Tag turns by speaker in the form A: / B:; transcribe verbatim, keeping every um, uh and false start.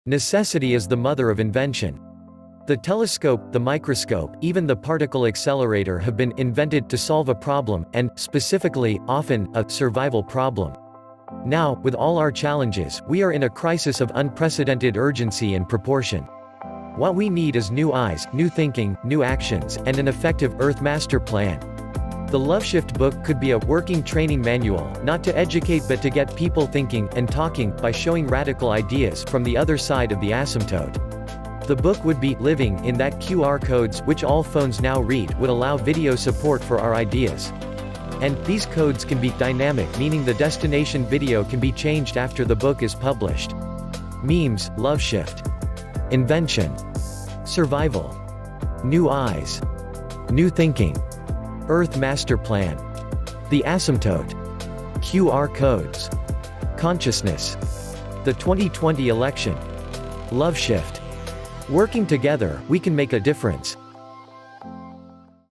A: Necessity is the mother of invention. The telescope, the microscope, even the particle accelerator have been invented to solve a problem, and, specifically, often, a survival problem. Now, with all our challenges, we are in a crisis of unprecedented urgency and proportion. What we need is new eyes, new thinking, new actions, and an effective Earth master plan. The LoveShift book could be a working training manual, not to educate but to get people thinking and talking, by showing radical ideas from the other side of the asymptote. The book would be living in that Q R codes, which all phones now read, would allow video support for our ideas. And these codes can be dynamic, meaning the destination video can be changed after the book is published. Memes, LoveShift. Invention. Survival. New eyes. New thinking. Earth master plan. The asymptote. Q R codes. Consciousness. The twenty twenty election. LoveShift. Working together, we can make a difference.